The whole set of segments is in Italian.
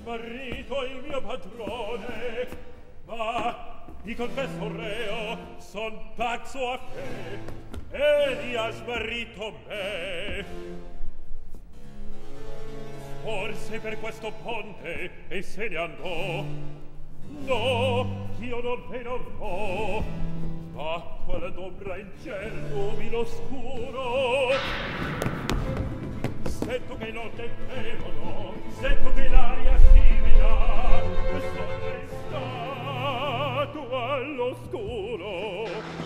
smarrito il mio padrone, ma di confesso reo son pazzo a te, egli ha smarrito me. Forse per questo ponte e se ne andò. No, io non me ne vo, ma quell'ombra in ciel lumino oscuro. Sento che notte temono, sento che l'aria simila, e son restato all'oscuro.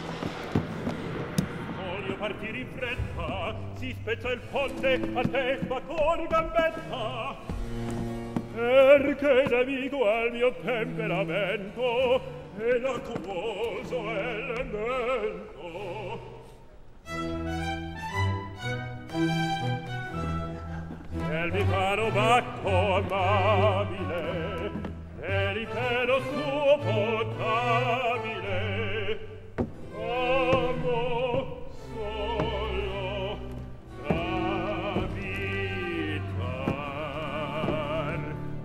Voglio partire in fretta, si spezza il ponte a testa con gambetta, perché nemico è il mio temperamento ed acquoso elemento. Nel mio caro bacco amabile, nell'impero suo potabile, amo solo gravitar.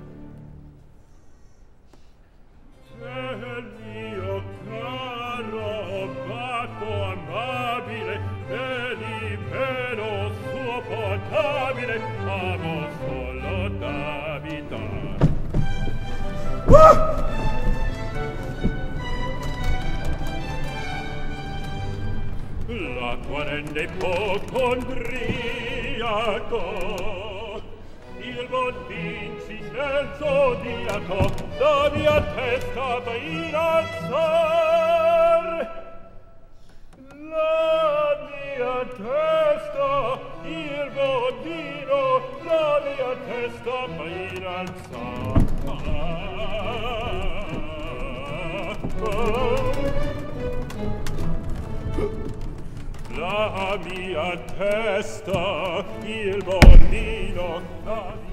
Nel mio caro bacco amabile, nell'impero suo potabile, amo solo d'abitar. L'acqua rende ipocondriaco, il bondin si nel zodiaco, la mia testa fa innalzar. La mia testa, il bondino, la mia testa fa innalzar. La mia testa, il bondino, la mia